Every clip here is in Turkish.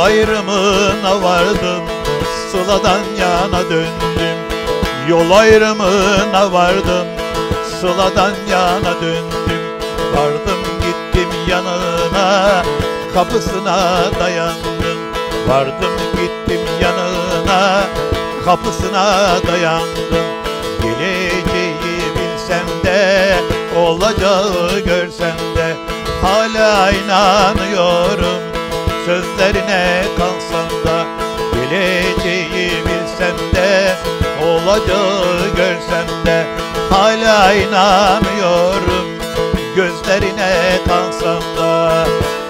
ayrımına vardım, Sıla'dan yana döndüm. Yol ayrımına vardım, Sıla'dan yana döndüm. Vardım gittim yanına, kapısına dayandım. Vardım gittim yanına, kapısına dayandım. Geleceği bilsem de, olacağı görsem de, hala inanıyorum sözlerine kalsam da. Geleceği bilsem de, olacağı görsem de, hala inanıyorum gözlerine kalsam da.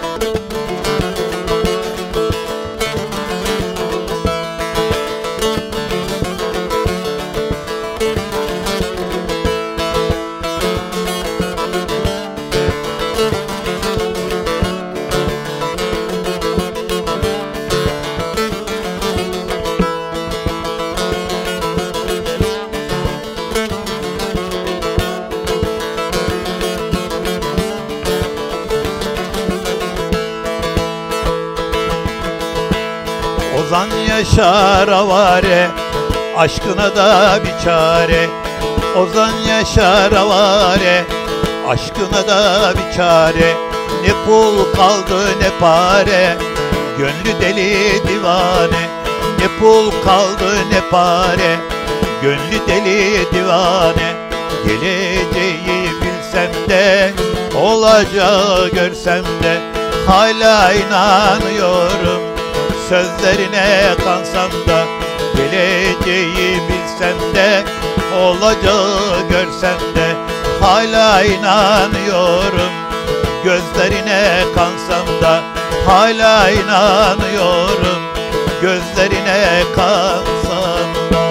Ozan yaşar avare, aşkına da bir çare. Ozan yaşar avare, aşkına da bir çare. Ne pul kaldı ne pare, gönlü deli divane. Ne pul kaldı ne pare, gönlü deli divane. Geleceği bilsem de, olacağı görsem de, hala inanıyorum sözlerine kansam da. Geleceği bilsem de, olacağı görsem de, hala inanıyorum gözlerine kansam da. Hala inanıyorum gözlerine kansam da.